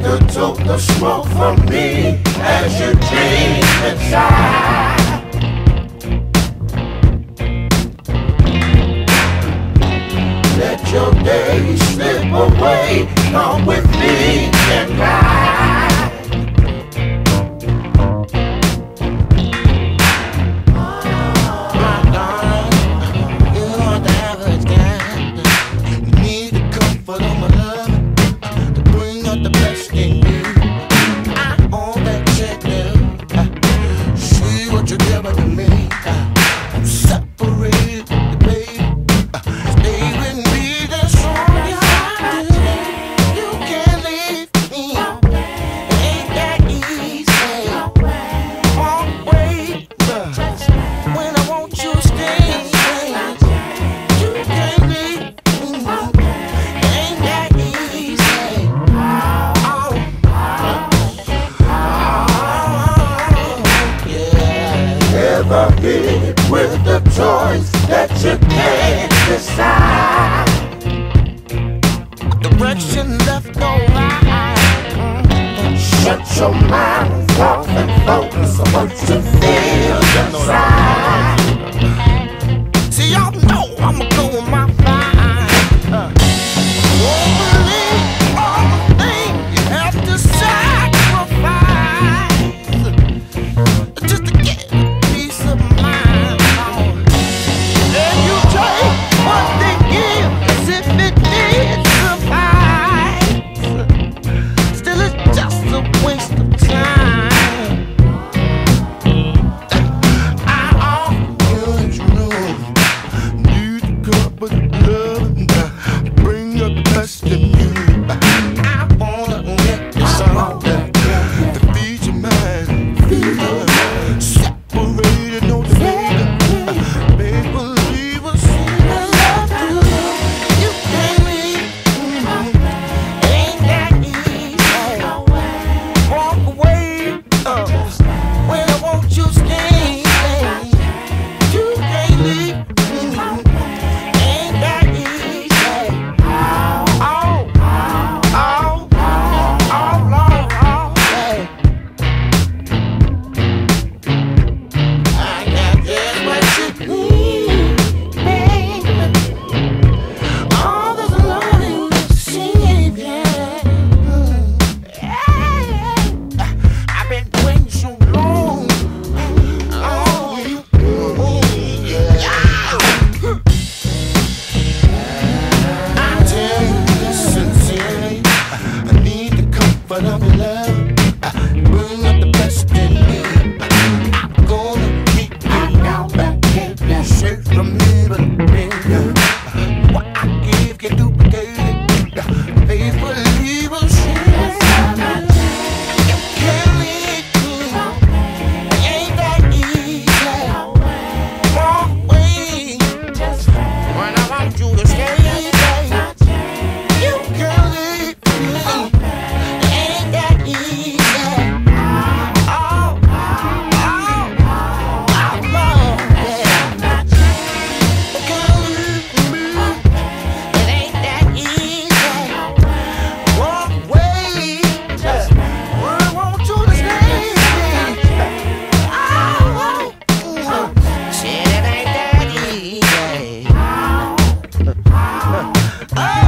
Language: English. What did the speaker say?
Father took the smoke from me as you came inside. Let your days slip away, come with me and ride. My darling, you are the average guy. You need the comfort of my love to bring out the best in you. I own that check now. See what you're giving to me. I'm separated, baby. Stay with me, that's all you have to do. You can't leave me. Ain't that easy. Walk away when I want you to stay. You can't leave me. Ain't that easy. Ever hit with the choice that you can't decide? Direction left or right. Shut your mind off and focus on what you feel inside. See, y'all know I'ma go with my fine. Won't believe all the things you have to sacrifice just to get a peace of mind. And you take what they give as if it did suffice. Still, it's just a waste of time. I often, you know, need a cup of love, bring up the best in you. I wanna get this out there to feed your mind, separated, no debate. Make believe us in love too. You can't leave, ain't that easy. Walk away when I want you to stay. You can't leave, ain't that easy. I got just what you need, baby. All this love in the Savior. I've been waiting so long. Oh, yeah. I tell you sincerely, I need the comfort of your love. Bring out the best in me. I'm gonna keep you out back, keep you safe from me, but baby, what I give can duplicate it. Faithfully will share. You can't leave me. Ain't that easy. Walk away when I want you to stay. You can't leave me. Ain't that easy. Oh!